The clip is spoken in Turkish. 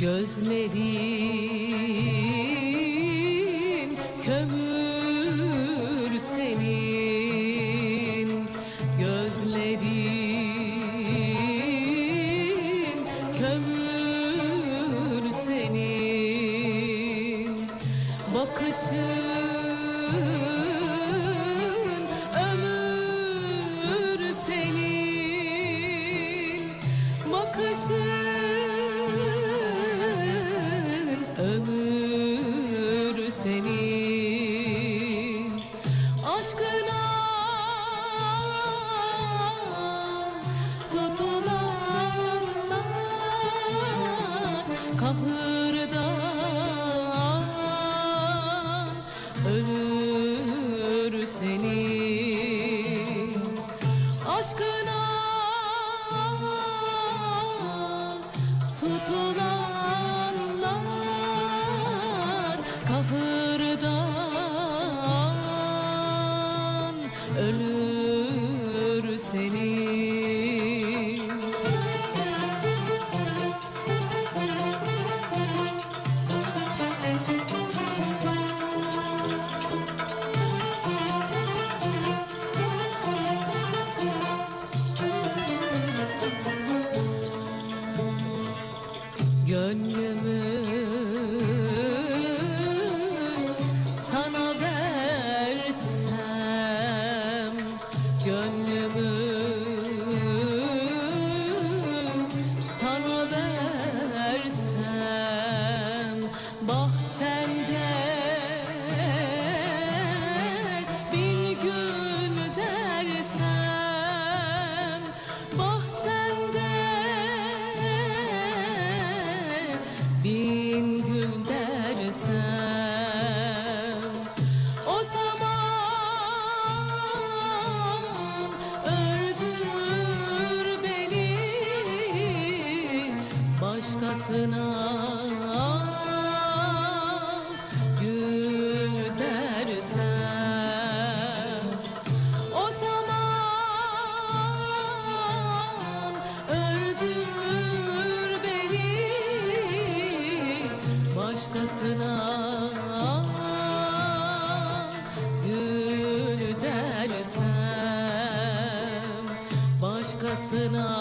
Gözlerin kömür senin, gözlerin kömür senin, bakışın ömür senin, bakışın ömür senin. Aşkına tutulanlar kahırdan ölür senin. Aşkına tutulanlar kahırdan ölür senin. Gönlümü sana versem, gönlümü sana versem, bahçende bir gül dersem, bahçende bin gül dersem, o zaman öldür beni başkasına gül dersem, o zaman öldür beni başkasına gül dersem, başkasına